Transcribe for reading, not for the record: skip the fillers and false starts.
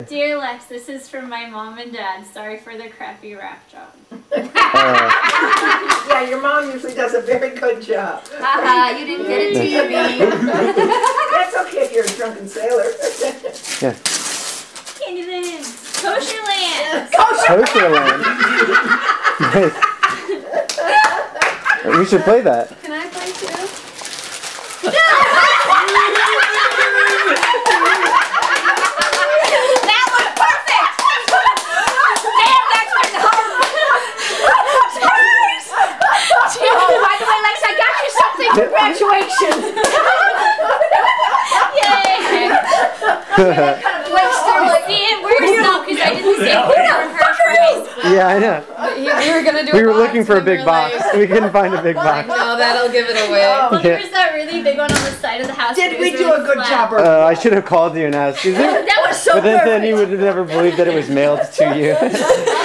Dear Lex, this is from my mom and dad. Sorry for the crappy rap job. Yeah, your mom usually does a very good job. Haha, you didn't get a TV. That's okay if you're a drunken sailor. Yeah. Candyland. Kosher Land. Kosher Land. Nice. We should play that. Can I play too? That was perfect! Damn, that's my Oh, by the way, Lex, I got you something for graduation. Yay. Lex, See, it works though, because I did the same thing for her phrase. Yeah, I know. We were gonna do. We were looking for a big box. We couldn't find a big box. No, that'll give it away. Well, there was that really big one on the side of the house. Did but it we was do really a good flat. job? I should have called you and asked. Is it? That was so But then perfect. you would have never believed that it was mailed to you.